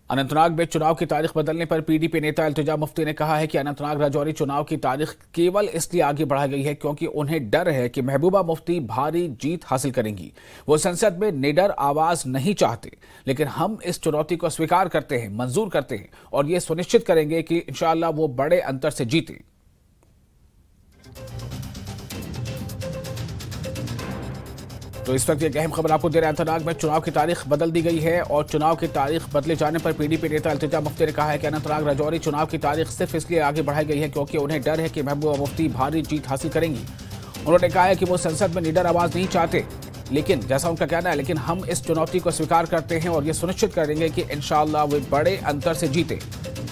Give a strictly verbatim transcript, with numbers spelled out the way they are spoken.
अनंतनाग में चुनाव की तारीख बदलने पर पीडीपी नेता इल्तिजा मुफ्ती ने कहा है कि अनंतनाग राजौरी चुनाव की तारीख केवल इसलिए आगे बढ़ाई गई है क्योंकि उन्हें डर है कि महबूबा मुफ्ती भारी जीत हासिल करेंगी। वो संसद में निडर आवाज नहीं चाहते, लेकिन हम इस चुनौती को स्वीकार करते हैं, मंजूर करते हैं और ये सुनिश्चित करेंगे कि इंशाअल्लाह वो बड़े अंतर से जीते। तो इस वक्त एक अहम खबर आपको दे रहे हैं। अनंतनाग में चुनाव की तारीख बदल दी गई है और चुनाव की तारीख बदले जाने पर पीडीपी नेता इल्तिजा मुफ्ती ने कहा है कि अनंतनाग राजौरी चुनाव की तारीख सिर्फ इसलिए आगे बढ़ाई गई है क्योंकि उन्हें डर है कि महबूबा मुफ्ती भारी जीत हासिल करेंगी। उन्होंने कहा है कि वो संसद में निडर आवाज नहीं चाहते, लेकिन जैसा उनका कहना है, लेकिन हम इस चुनौती को स्वीकार करते हैं और ये सुनिश्चित करेंगे कि इंशाअल्लाह वे बड़े अंतर से जीते।